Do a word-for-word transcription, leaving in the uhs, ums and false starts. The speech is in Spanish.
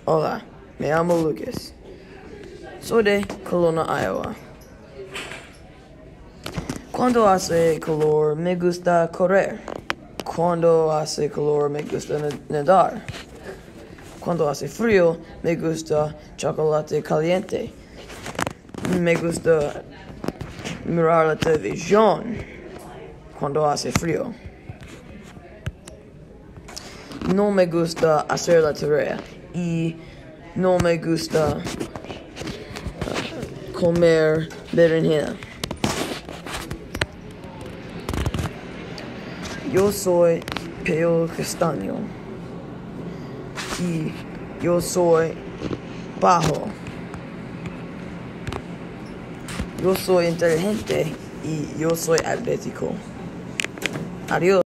Hola, me llamo Lucas. Soy de Colona, Iowa. Cuando hace calor me gusta correr. Cuando hace calor me gusta nadar. Cuando hace frío me gusta chocolate caliente. Me gusta mirar la televisión cuando hace frío. No me gusta hacer la tarea y no me gusta uh, comer berenjena. Yo soy pelo castaño y yo soy bajo. Yo soy inteligente y yo soy atlético. Adiós.